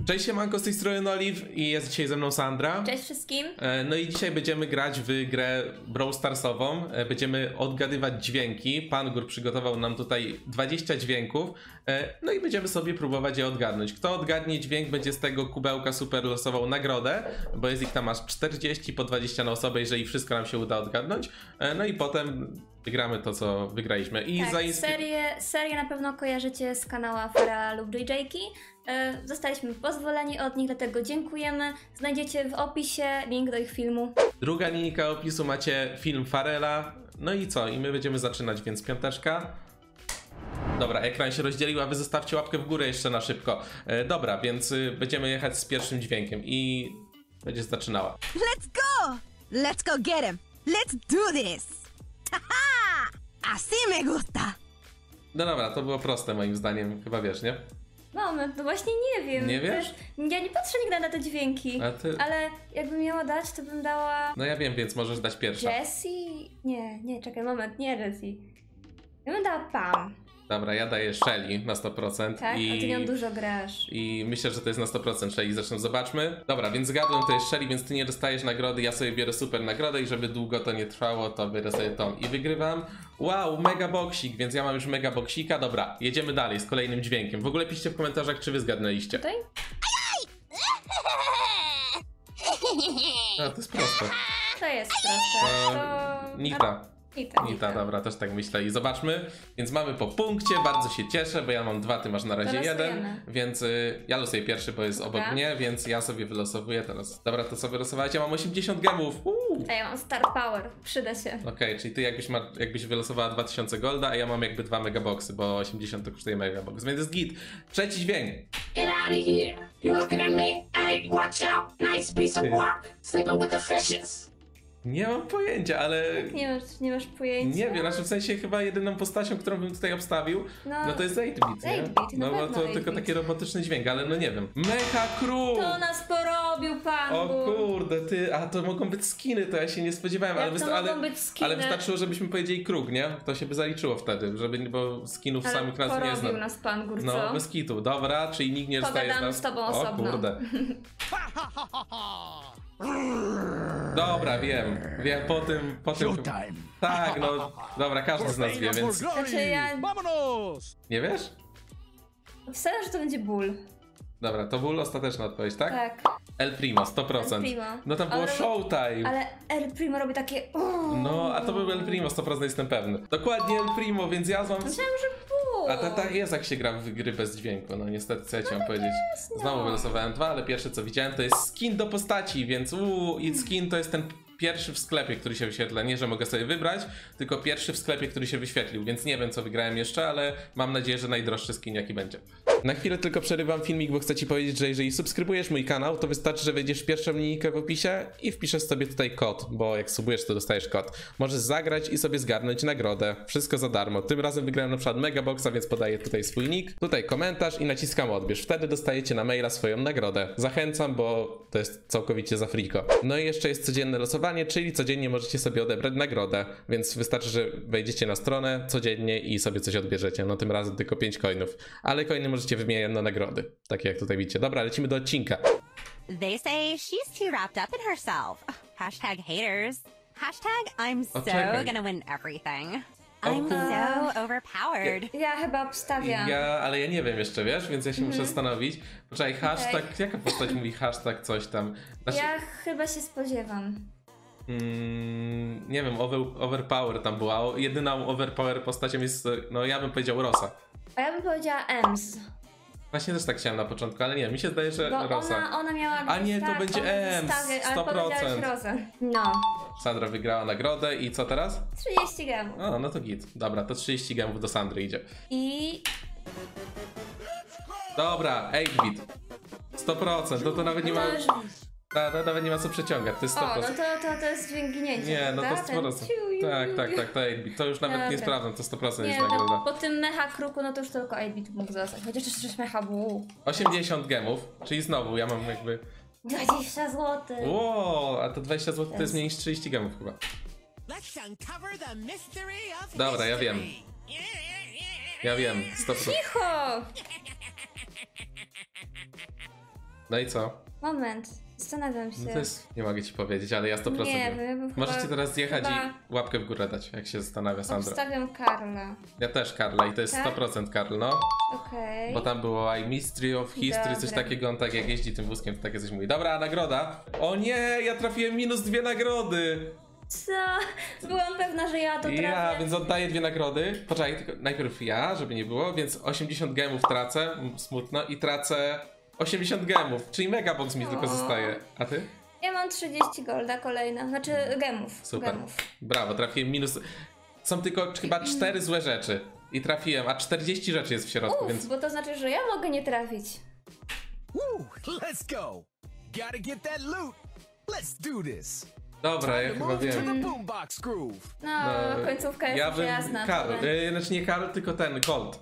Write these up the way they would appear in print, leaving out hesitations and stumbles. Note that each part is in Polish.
Cześć siemanko, z tej strony Olive i jest dzisiaj ze mną Sandra. Cześć wszystkim. No i dzisiaj będziemy grać w grę Brawl Starsową. Będziemy odgadywać dźwięki. Pan Gór przygotował nam tutaj 20 dźwięków. No i będziemy sobie próbować je odgadnąć. Kto odgadnie dźwięk, będzie z tego kubełka super losował nagrodę, bo jest ich tam aż 40 po 20 na osobę, jeżeli wszystko nam się uda odgadnąć. No i potem wygramy to, co wygraliśmy. I Tak, serię na pewno kojarzycie z kanała Farela lub JJki. Zostaliśmy pozwoleni od nich, dlatego dziękujemy. Znajdziecie w opisie link do ich filmu. Druga linijka opisu macie film Farela. No i co? I my będziemy zaczynać, więc piąteczka. Dobra, ekran się rozdzielił, a wy zostawcie łapkę w górę jeszcze na szybko. Dobra, więc będziemy jechać z pierwszym dźwiękiem i będzie zaczynała. Let's go! Let's go get him! Let's do this! Haha! Así me gusta! No dobra, to było proste moim zdaniem, chyba wiesz, nie? Moment, no właśnie nie wiem. Nie wiesz? Też, ja nie patrzę nigdy na te dźwięki, A ty... ale jakbym miała dać, to bym dała... No ja wiem, więc możesz dać pierwsza. Jessie? Nie, czekaj, moment, nie Jessie. Ja bym dała Pam. Dobra, ja daję Shelly na 100%. Tak? A ty nią dużo grasz. I myślę, że to jest na 100% Shelly, zresztą zobaczmy. Dobra, więc zgadłem, to jest Shelly, więc ty nie dostajesz nagrody, ja sobie biorę super nagrodę i żeby długo to nie trwało, to biorę sobie tą i wygrywam. Wow, mega boksik, więc ja mam już mega boksika. Dobra, jedziemy dalej z kolejnym dźwiękiem. W ogóle piszcie w komentarzach, czy wy zgadnęliście. Tutaj? A, to jest proste. To jest proste. To... Nita. Nita, Nita, dobra, też tak myślę. I zobaczmy. Więc mamy po punkcie, bardzo się cieszę, bo ja mam 2, ty masz na razie Teraz 1. wiemy. Więc ja losuję pierwszy, bo jest obok mnie, więc ja sobie wylosowuję teraz. Dobra, to sobie losowałeś, ja mam 80 gemów. A ja mam Star Power, przyda się. Okej, czyli ty jakbyś wylosowała 2000 golda, a ja mam jakby 2 megaboxy, bo 80 to kosztuje megabox, więc jest git. Trzeci dźwięk. Get out of here. You're looking at me. Hey, watch out. Nice piece of work. Sleeping with the fishes. Nie mam pojęcia, ale... Nie masz pojęcia? Nie wiem, znaczy w sensie chyba jedyną postacią, którą bym tutaj obstawił, no to jest 8-bit, nie? 8-bit, No bo pewno to tylko 8-bit. taki robotyczny dźwięk, ale no nie wiem. Mecha Crew! To nas porobił Pan O Bóg. kurde, ty, a to mogą być skiny, to ja się nie spodziewałem, Jak to mogą być skiny? ale wystarczyło, żebyśmy powiedzieli Krug, nie? To się by zaliczyło wtedy, żeby, bo skinów Ale samych nazw nie porobił znam. nas Pan Gór, co? No, bez kitu, dobra, czyli nikt nie dostaje Pogadamy nas... z tobą O osobno. kurde. Dobra, wiem po tym... Showtime. Tak, no, dobra, każdy z nas wie, więc... Znaczy ja... Vámonos! Nie wiesz? Wstawiam, że to będzie ból. Dobra, to był ostateczna odpowiedź, tak? Tak. El Primo, 100%. El Primo. No tam było Ale- Showtime. Ale El Primo robi takie... No, a to był El Primo, 100% jestem pewny. Dokładnie El Primo, więc ja mam... Myślałam, że ból. A tak jest, jak się gra w gry bez dźwięku, no niestety, co ja ci mam powiedzieć. Znowu wylosowałem 2, ale pierwsze co widziałem to jest skin do postaci, więc i skin to jest ten pierwszy w sklepie, który się wyświetla. Nie, że mogę sobie wybrać, tylko pierwszy w sklepie, który się wyświetlił, więc nie wiem co wygrałem jeszcze, ale mam nadzieję, że najdroższy skin jaki będzie. Na chwilę tylko przerywam filmik, bo chcę ci powiedzieć, że jeżeli subskrybujesz mój kanał, to wystarczy, że wejdziesz w pierwszą linijkę w opisie i wpiszesz sobie tutaj kod, bo jak subujesz, to dostajesz kod. Możesz zagrać i sobie zgarnąć nagrodę. Wszystko za darmo. Tym razem wygrałem na przykład Megaboxa, więc podaję tutaj swój nick, tutaj komentarz i naciskam odbierz. Wtedy dostajecie na maila swoją nagrodę. Zachęcam, bo to jest całkowicie za friko. No i jeszcze jest codzienne losowanie, czyli codziennie możecie sobie odebrać nagrodę, więc wystarczy, że wejdziecie na stronę codziennie i sobie coś odbierzecie. No tym razem tylko 5 coinów, ale coiny możecie wymieniać na nagrody, takie jak tutaj widzicie. Dobra, lecimy do odcinka. They say she's too wrapped up in herself. Hashtag haters. Hashtag I'm so czekaj. gonna win everything. O I'm kur- so overpowered. Ja chyba obstawiam. Ale ja nie wiem jeszcze, wiesz, więc ja się muszę zastanowić. Poczekaj, hashtag, jaka postać mówi hashtag coś tam? Znaczy, Ja chyba się spodziewam. nie wiem, overpower tam była. Jedyną overpower postacią jest, no ja bym powiedział Rosa. A ja bym powiedziała Ems. Właśnie też tak chciałem na początku, ale nie, mi się zdaje, że Bo Rosa. ona miała... A nie, to będzie Ems, Ale 100%. powiedziałaś Rosę. No. Sandra wygrała nagrodę i co teraz? 30 gramów. O, no to git. Dobra, to 30 gemów do Sandry idzie. I... Dobra, 8-bit. 100%, to nawet nie ma... To już... Nawet nie ma co przeciągać, to jest 100%. O, no to jest dźwięk ginięcia. Nie, no to prawda? 100%. Tak, to 8-bit. To już nawet nie Dobra. sprawdzam, to 100% Nie, jest nagroda. no, po tym mecha kruku, no to już tylko 8-bit mógł zostać. Chociaż jeszcze coś mecha było. 80 gemów, czyli znowu ja mam jakby... 20 zł. Wow, a to 20 zł to jest mniej niż 30 gemów chyba. Dobra, ja wiem. Ja wiem, 100%. Cicho! No i co? Moment, zastanawiam się. No to jest, nie mogę ci powiedzieć, ale ja 100% Nie wiem. wiem, Możecie teraz zjechać chyba i łapkę w górę dać, jak się zastanawia Sandro. obstawiam Karla. Ja też Karla i to jest Tak? 100% Karl, no. Okej. Bo tam było I Mystery of History, coś Dobra. takiego, on tak jak jeździ tym wózkiem, to takie coś mówi. Dobra, nagroda. O nie, ja trafiłem -2 nagrody. Co? Byłam pewna, że ja to trafię. Ja, więc oddaję 2 nagrody. Poczekaj, tylko najpierw ja, żeby nie było, więc 80 gemów tracę, smutno, i tracę 80 gemów, czyli Megabox mi tylko O. zostaje. A ty? Ja mam 30 golda kolejna, znaczy gemów. Super. Gemów. Brawo, trafiłem minus... Są tylko chyba 4 złe rzeczy. I trafiłem, a 40 rzeczy jest w środku, więc... Bo to znaczy, że ja mogę nie trafić. Woo! Let's go! Gotta get that loot! Let's do this! Dobra, ja To chyba move to wiem. the boombox groove! No, końcówka jest ja już bym jasna. Karl, to znaczy nie Karl, tylko ten, Colt.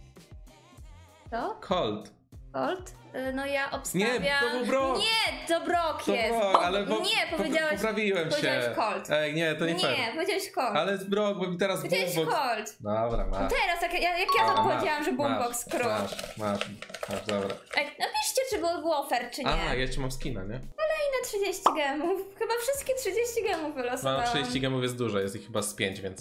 Co? Colt. Colt? No ja obstawiam... Nie, to był Brock. Nie, to Brock To jest. Brock, ale Nie, powiedziałeś... poprawiłem się. powiedziałeś Colt. Ej, nie, to nie fair. Nie, powiedziałeś Colt. Ale z Brock, bo mi teraz Powiedziałeś boombox... Colt. Dobra, masz. Teraz, jak ja to powiedziałam, że Boombox Crew. Masz, dobra. Ej, napiszcie, czy był offer, czy nie. A, ja jeszcze mam skina, nie? Kolejne 30 gemów. Chyba wszystkie 30 gemów wylosowałam. Mam 30 gemów jest dużo, jest ich chyba z 5, więc...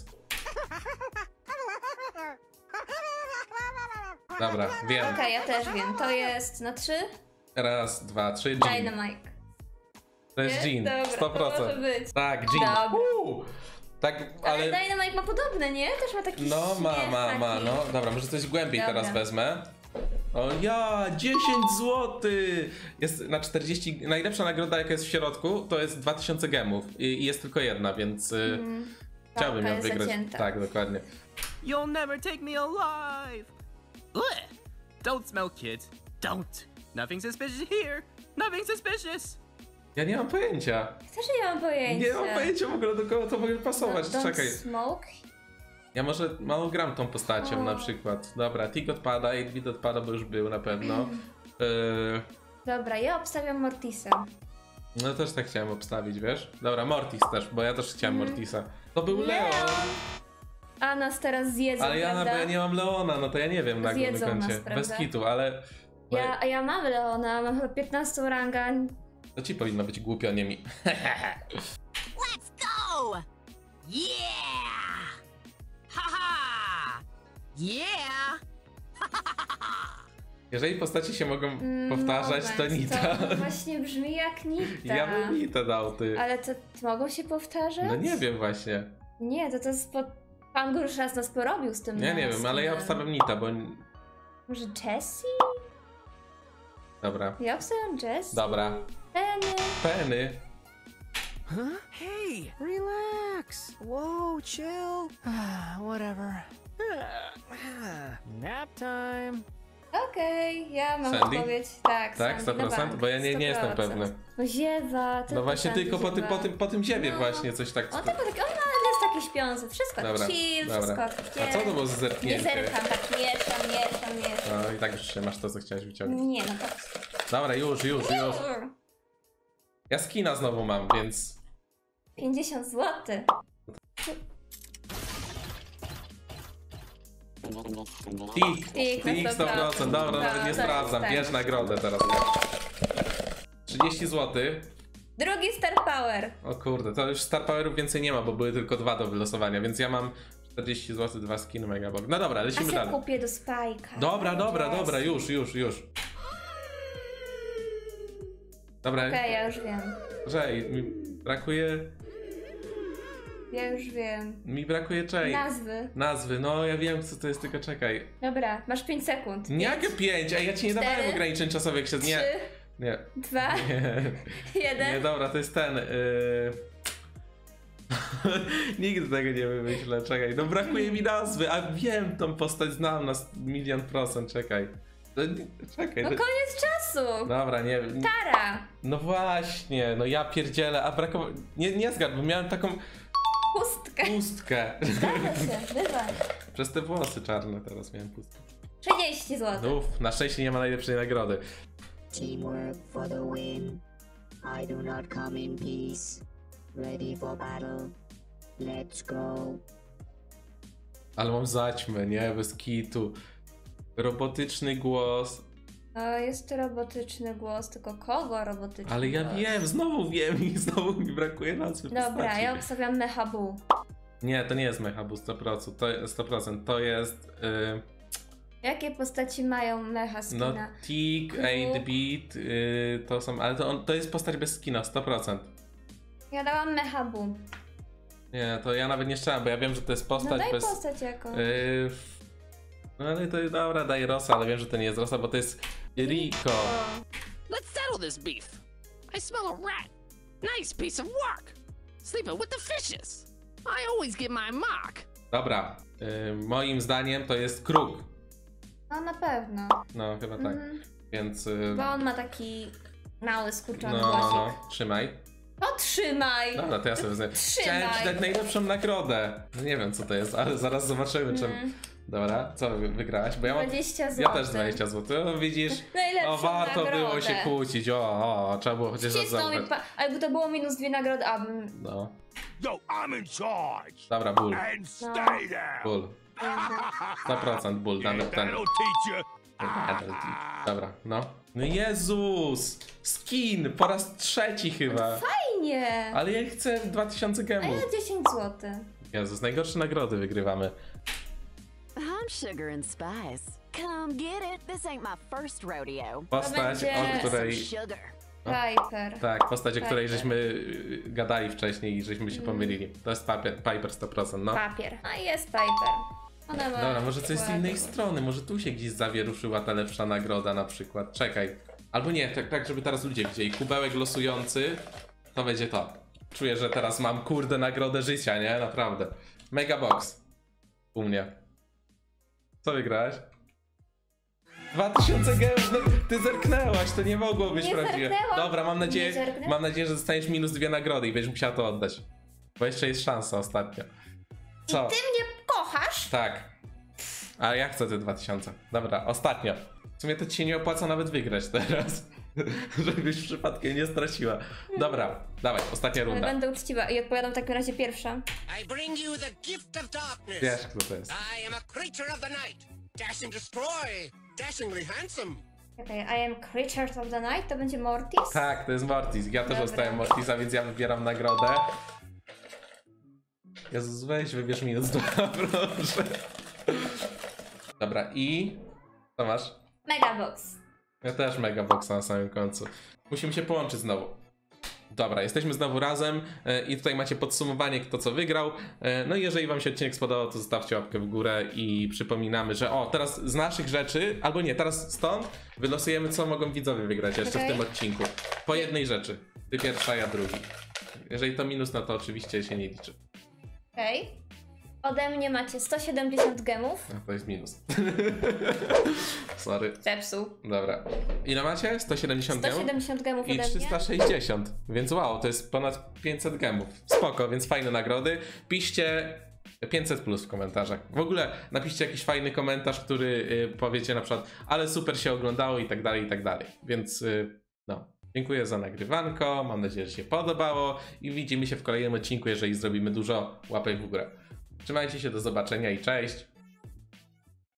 Dobra, wiem. Okej, ja też wiem. To jest na 3. Raz, 2, 3, Jean. Dynamite. To jest Nie? Jean, Dobra, to może 100%. być. Tak, Jean. Dobra. Tak, Ale ale... Dynamite ma podobne, nie? Też ma taki No, ma, śmiech taki. no. Dobra, może coś głębiej Dobra. teraz wezmę. O ja, 10 zł! Jest na 40... Najlepsza nagroda, jaka jest w środku, to jest 2000 gemów. I jest tylko jedna, więc... chciałbym Pałka ją jest wygrać. zacięta. Tak, dokładnie. You'll never take me alive! Blech! Don't smell, kid. Don't! Nothing suspicious here! Nothing suspicious! Ja nie mam pojęcia. Też nie mam pojęcia. Nie mam pojęcia w ogóle, do kogo to może pasować. Don't Czekaj. smoke? Ja może mało gram tą postacią O. na przykład. Dobra, Tick odpada, 8-bit odpada, bo już był na pewno. Dobra, ja obstawiam Mortisa. No też tak chciałem obstawić, wiesz? Dobra, Mortis też, bo ja też chciałem Mortisa. To był Leon! A nas teraz zjedzą, Ale ja, prawda? ja nie mam Leona, no to ja nie wiem na głównym Zjedzą koncie. nas, prawda? Bez kitu, ale... A ja mam Leona, mam chyba 15 ranga. To ci powinno być głupio, nie mi. Let's go! Yeah! Ha-ha! Yeah! Jeżeli postacie się mogą powtarzać, to Moment, Nita. To właśnie brzmi jak Nita. Ja bym Nita dał, ty. Ale to mogą się powtarzać? No nie wiem właśnie. Nie, to jest... Pan go już raz nas porobił z tym. Ja nie wiem, ale ja obstawiam Nita, bo... Może Jessie? Dobra. Ja obstawiam Jessie. Dobra. Penny. Penny. Huh? Hey, relax. Whoa, chill. Whatever. Nap time. Okej, ja mam Sandy? odpowiedź. Tak, Tak, Sandy, na 100%? bank, Bo ja nie jestem 100%. pewny. No ziewa, No właśnie Sandy tylko ziewa. po tym ziewie No. właśnie coś tak... On tylko taki, on jest taki śpiący. Wszystko Dobra, chill, dobra. wszystko A co to było za Nie zerknięcie? zerkam, tak mieszam. No i tak już masz to, co chciałeś wyciągnąć. Nie, no tak. Dobra, już. Ja skina znowu mam, więc... 50 zł. Tik na 100%. Dobra, nawet nie to sprawdzam. jest Bierz tak. nagrodę teraz. 30 zł. Drugi Star Power. O kurde, to już Star Powerów więcej nie ma, bo były tylko 2 do wylosowania, więc ja mam 40 zł, 2 skiny Megabox. No dobra, A lecimy się dalej. kupię do Spike'a. Dobra, już. Dobra, Okej, ja już wiem. Rzej, mi brakuje czej. Nazwy, no ja wiem co to jest, tylko czekaj. Dobra, masz 5 sekund. Nie, jakie 5? A ja ci nie dawałem 4, ograniczeń czasowych, jak się... 3, Nie. 2, Nie, 1. dobra, to jest ten. Nigdy tego nie wymyślę, czekaj. No brakuje mi nazwy, a wiem tą postać, znam na 100%, czekaj. Czekaj. No koniec czasu. Dobra, nie wiem. Tara. No właśnie, no ja pierdzielę, a brakowało... Nie zgadł, bo miałem taką pustkę. Zgadza się, bywaj. Przez te włosy czarne teraz miałem pustkę. 30 zł. Na szczęście nie ma najlepszej nagrody. Teamwork for the win. I do not come in peace. Ready for battle. Let's go. Ale mam zaćmę, nie? Bez kitu. Robotyczny głos. Jest robotyczny głos, tylko kogo robotyczny Ale ja głos? wiem, znowu wiem i znowu mi brakuje nazwy Dobra, postaci. ja obstawiam Mechabu. Nie, to nie jest Mechabu 100%, to jest... Jakie postaci mają mecha skina? No, Tik, 8-bit, to są, ale to jest postać bez skina, 100%. Ja dałam Mechabu. Nie, to ja nawet nie strzelam, bo ja wiem, że to jest No postać daj bez... postać jaką. No ale to dobra, daj Rosa, ale wiem, że to nie jest Rosa, bo to jest Rico. Let's settle this beef. I smell a rat. Nice piece of work. Sleeping with the fishes. I always get my mock. Dobra, moim zdaniem to jest Kruk. No na pewno. No, chyba tak. Więc... Bo on ma taki mały, skurczony No, głosik. no, trzymaj. Otrzymaj! Dobra, to ja sobie wezmę. Trzymaj. Chciałem ci dać najlepszą nagrodę. No nie wiem, co to jest, ale zaraz zobaczymy, czy... Dobra, co wygrałaś? Bo ja mam... 20 zł. Ja też 20 zł. No, widzisz, Najlepszą warto nagrodę. było się kłócić. Trzeba było chociaż raz Wcisnął mi zaufać. Albo to było minus 2 nagrody, abym... No. Yo, I'm in charge. Dobra, ból. And stay there. Ból. 100% ból, nawet ten. That'll teach you. Dobra, no. No Jezus! Skin! Po raz trzeci chyba. Fajnie! Ale ja chcę 2000 A gemów. ja 10 zł. Jezus, najgorsze nagrody wygrywamy. I'm Sugar and Spice. Come get it. This ain't my first rodeo. Postać, będzie- o której... Some sugar. Piper. Tak, postać, o której Piper. żeśmy gadali wcześniej i żeśmy się pomylili. To jest Piper 100%, no. Papier. A jest Piper. Ona ma Dobra, może coś z ładny innej głos. strony, może tu się gdzieś zawieruszyła ta lepsza nagroda na przykład. Czekaj. Albo nie, tak żeby teraz ludzie widzieli. Kubełek losujący, to będzie to. Czuję, że teraz mam kurde nagrodę życia, nie? Naprawdę. Mega Box. U mnie. Co wygrałeś? 2000 gemów, no ty zerknęłaś, to nie mogło być Nie prawdziwe. zerknęłam. Dobra, mam Nie nadzieję, zerknęłam. że dostaniesz minus 2 nagrody i będziesz musiała to oddać. Bo jeszcze jest szansa ostatnio. Co? Ty mnie kochasz? Tak. A ja chcę te 2000. Dobra, ostatnio. W sumie to ci się nie opłaca nawet wygrać teraz. Żebyś przypadkiem nie straciła. Dobra, dawaj, ostatnia Ale runda. będę uczciwa i odpowiadam w takim razie pierwsza. I bring you the gift of darkness. Wiesz, kto to jest. I am a creature of the night. Dash and destroy. Dashingly handsome. Czekaj, I am Creatures of the Night, to będzie Mortis? Tak, to jest Mortis. Ja też Dobra. dostałem Mortisa, więc ja wybieram nagrodę. Jezus, weź, wybierz minus 2, proszę. Dobra, i... Co masz? Megabox. Ja też Mega Boxa na samym końcu. Musimy się połączyć znowu. Dobra, jesteśmy znowu razem i tutaj macie podsumowanie, kto co wygrał. No i jeżeli wam się odcinek spodobał, to zostawcie łapkę w górę i przypominamy, że teraz z naszych rzeczy, albo nie, teraz stąd wylosujemy, co mogą widzowie wygrać jeszcze w Okej. tym odcinku. Po jednej rzeczy. Ty pierwsza, ja drugi. Jeżeli to minus, no to oczywiście się nie liczy. Okej. Ode mnie macie 170 gemów. No to jest minus. Sorry. Zepsuł. Dobra. Ile macie? 170 gemów? 170 gemów I ode mnie. 360, więc wow, to jest ponad 500 gemów. Spoko, więc fajne nagrody. Piszcie 500 plus w komentarzach. W ogóle napiszcie jakiś fajny komentarz, który powiecie na przykład, ale super się oglądało i tak dalej, i tak dalej. Więc no, dziękuję za nagrywanko, mam nadzieję, że się podobało i widzimy się w kolejnym odcinku, jeżeli zrobimy dużo łapek w górę. Trzymajcie się, do zobaczenia i cześć!